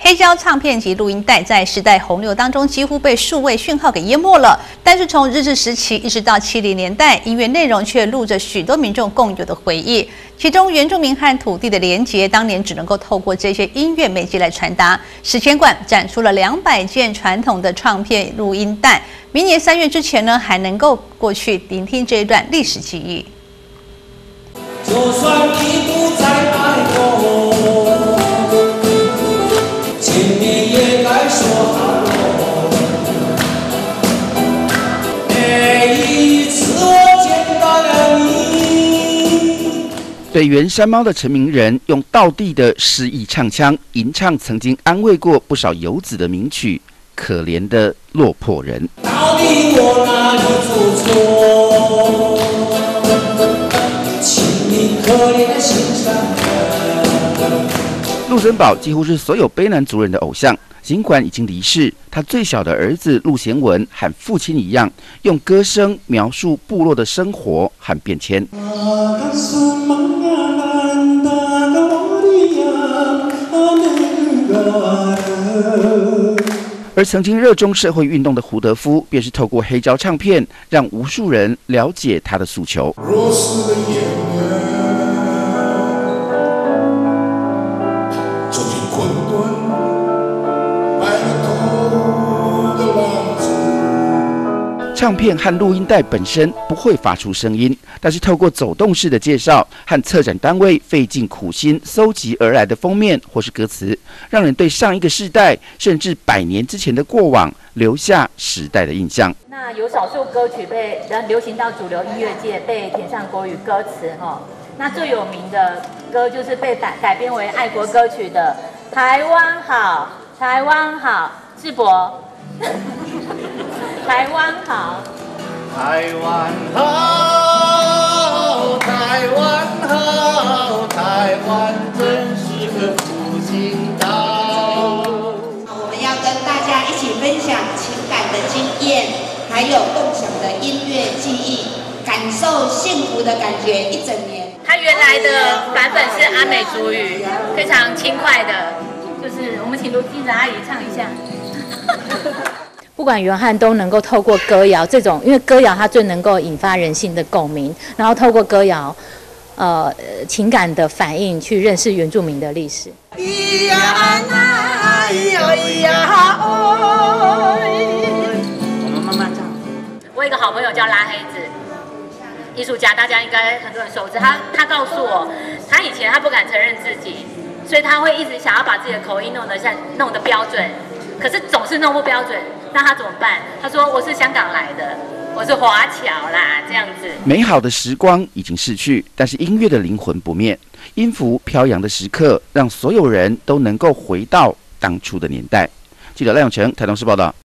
黑胶唱片及录音带在时代洪流当中几乎被数位讯号给淹没了，但是从日治时期一直到70年代，音乐内容却录着许多民众共有的回忆。其中原住民和土地的连结，当年只能够透过这些音乐媒介来传达。史前馆展出了200件传统的唱片录音带，明年3月之前呢，还能够过去聆听这一段历史记忆。 就算你不再爱我，见面也该说好。每一次我见到了你。 北原山猫的陈明仁用道地的诗意唱腔吟唱曾经安慰过不少游子的名曲《可怜的落魄人》。 到底我哪里做错？请你可怜心上人。 陆森堡几乎是所有卑南族人的偶像，尽管已经离世，他最小的儿子陆贤文和父亲一样，用歌声描述部落的生活和变迁。而曾经热衷社会运动的胡德夫，便是透过黑胶唱片，让无数人了解他的诉求。 若是的眼究竟混沌，白了头的浪子。 唱片和录音带本身不会发出声音，但是透过走动式的介绍和策展单位费尽苦心搜集而来的封面或是歌词，让人对上一个世代甚至100年之前的过往留下时代的印象。 那有少数歌曲被流行到主流音乐界，被填上国语歌词那最有名的歌就是被改编为爱国歌曲的《台湾好，台湾好》，智博，台湾好， 台湾好，台湾好，台湾真是个复兴岛。 我们要跟大家一起分享情感的经验，还有共享的音乐记忆，感受幸福的感觉一整年。 它原来的版本是阿美族语，非常轻快的，就是我们请卢金子阿姨唱一下。不管原汉都能够透过歌谣这种，因为歌谣它最能够引发人性的共鸣，然后透过歌谣，情感的反应去认识原住民的历史。 咿呀啊咿呀咿呀我们慢慢唱。我有一个好朋友叫拉黑子，艺术家，大家应该很多人熟知。他告诉我，他以前他不敢承认自己，所以他会一直想要把自己的口音弄得标准，可是总是弄不标准。那他怎么办？他说：“我是香港来的，我是华侨啦，这样子。” 美好的时光已经逝去，但是音乐的灵魂不灭。音符飘扬的时刻，让所有人都能够回到当初的年代。记者赖永成，台东市报道。